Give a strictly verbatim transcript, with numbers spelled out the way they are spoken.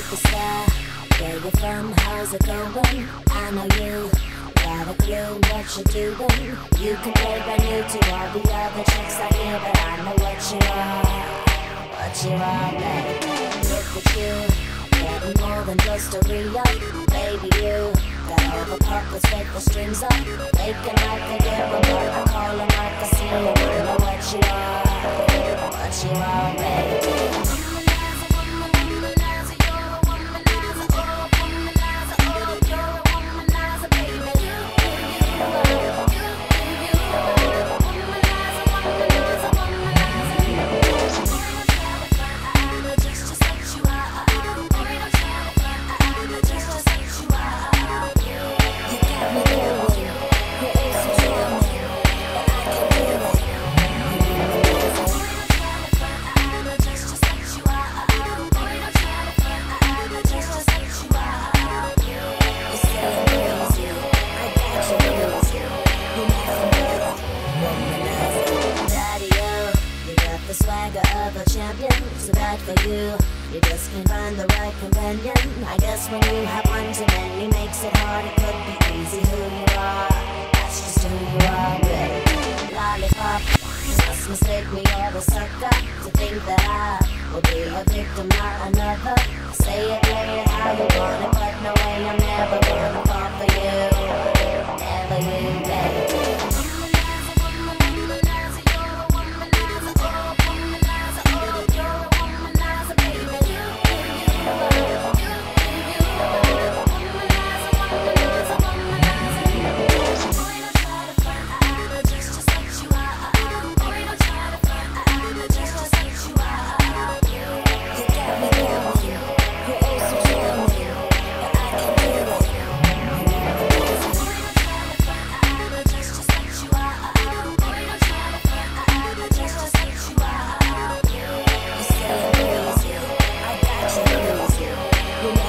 superstar. Where you from? How's it going? I know you got a clue what you're doing. You can play brand new to all the other chicks I hear, but I know what you are. What you are, baby. Look at you, getting more than just a re-up. Baby, you got all the puppets with the strings up, making like a giver, but I call them like I see them. I know what you are. What you are, baby. The swagger of a champion, so bad for you. You just can't find the right companion. I guess when you have one too many makes it hard. It could be easy who you are. That's just who you are, baby. Lollipop, just mistake me or a sucker to think that I will be a victim, not another. Say it, lay it how you want it, but no way I'm never gonna fall for you. Never you, baby. You